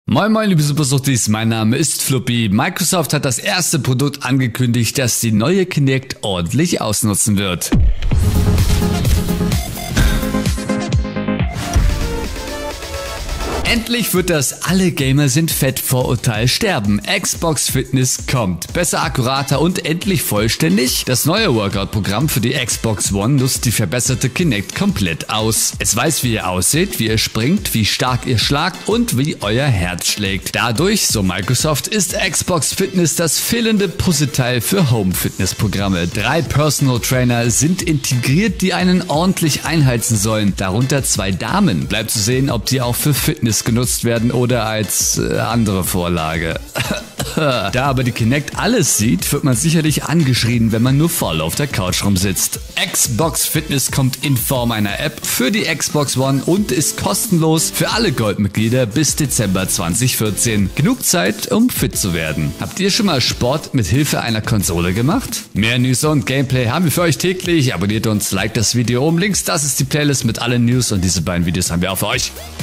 Moin moin liebe Supersuchtis, mein Name ist Fluppy. Microsoft hat das erste Produkt angekündigt, das die neue Kinect ordentlich ausnutzen wird. Endlich wird das Alle Gamer sind fett Vorurteil sterben. Xbox Fitness kommt. Besser, akkurater und endlich vollständig. Das neue Workout-Programm für die Xbox One nutzt die verbesserte Kinect komplett aus. Es weiß, wie ihr aussieht, wie ihr springt, wie stark ihr schlagt und wie euer Herz schlägt. Dadurch, so Microsoft, ist Xbox Fitness das fehlende Puzzleteil für Home-Fitness-Programme. 3 Personal Trainer sind integriert, die einen ordentlich einheizen sollen. Darunter 2 Damen. Bleibt zu sehen, ob die auch für Fitness genutzt werden oder als andere Vorlage. Da aber die Kinect alles sieht, wird man sicherlich angeschrien, wenn man nur voll auf der Couch rumsitzt. Xbox Fitness kommt in Form einer App für die Xbox One und ist kostenlos für alle Goldmitglieder bis Dezember 2014. Genug Zeit, um fit zu werden. Habt ihr schon mal Sport mit Hilfe einer Konsole gemacht? Mehr News und Gameplay haben wir für euch täglich. Abonniert uns, liked das Video oben links. Das ist die Playlist mit allen News und diese beiden Videos haben wir auch für euch.